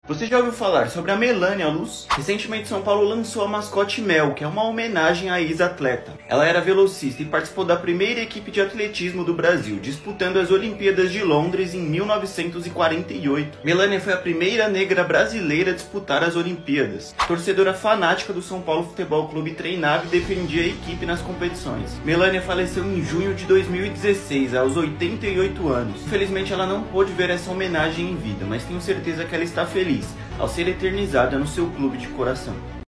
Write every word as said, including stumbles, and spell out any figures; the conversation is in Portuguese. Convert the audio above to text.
Você já ouviu falar sobre a Melânia Luz? Recentemente São Paulo lançou a mascote Mel, que é uma homenagem à ex-atleta. Ela era velocista e participou da primeira equipe de atletismo do Brasil, disputando as Olimpíadas de Londres em mil novecentos e quarenta e oito. Melânia foi a primeira negra brasileira a disputar as Olimpíadas. Torcedora fanática do São Paulo Futebol Clube, treinava e defendia a equipe nas competições. Melânia faleceu em junho de dois mil e dezesseis, aos oitenta e oito anos. Infelizmente ela não pôde ver essa homenagem em vida, mas tenho certeza que ela está feliz ao ser eternizada no seu clube de coração.